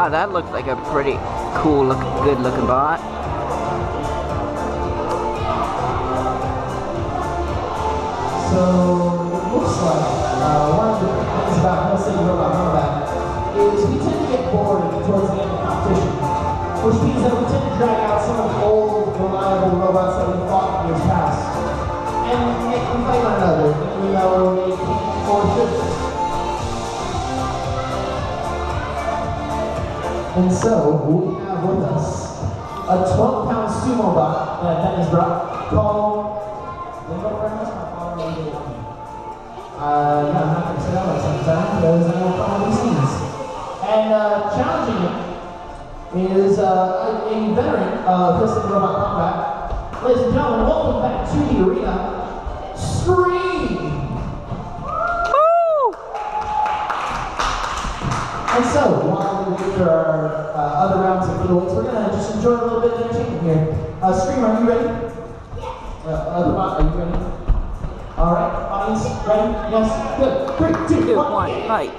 Wow, that looks like a pretty cool good looking bot. So it looks like one of the things about Hustle Robot Combat is we tend to get bored towards the end of the competition, which means that we tend to drag out some of the old, reliable robots that we fought in years past, and make them fight one another, even though they can't afford good. And so we have with us a 12-pound sumo bot that Ben has brought called. Yeah, I'm not going to say that like sometime, because I don't follow these things. And challenging him is a veteran of Hustle Robot Combat. Ladies and gentlemen, welcome back to the arena, Scream! Woo! And so, while we wait for our other rounds of middleweights, we're going to just enjoy a little bit of entertainment here. Scream, are you ready? Yes. Other bot, are you ready? All right, audience, ready? Yes, good. 3, 2, 1, fight.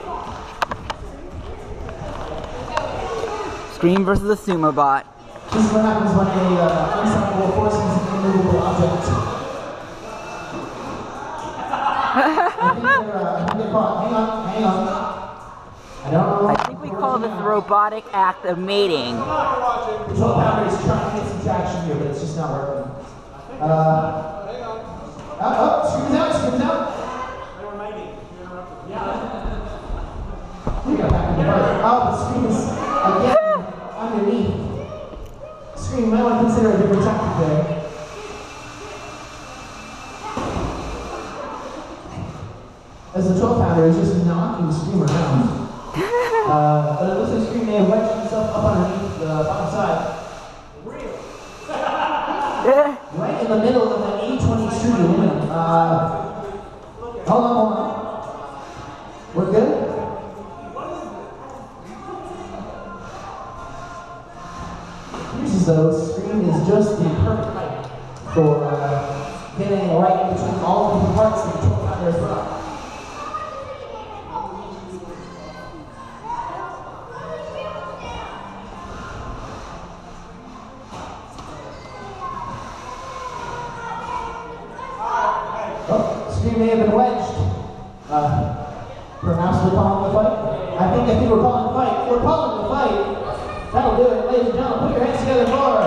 Scream versus the sumo bot. This is what happens when a unstoppable force is an immovable object. I think they're caught. Hang on. I don't know. I think we call this the robotic act of mating. The 12-pounder is trying to get some traction here, but it's just not working. Scream's out. They were mating. You interrupted. Yeah. We got back in the fight. Oh, the Scream is again underneath. Scream, you might want to consider a different tactic there. As the 12-pounder is just knocking Scream around. But it looks like Scream may have wedged himself up underneath the bottom side. Right in the middle of the 820 extrude aluminum. Hold on. We're good? Here's as though Scream is just the perfect height for getting right in between all of the parts of the 12-pounder as well. Scream may have been wedged. Perhaps we're calling the fight? I think we're calling the fight. We're calling the fight. That'll do it. Ladies and gentlemen, put your hands together for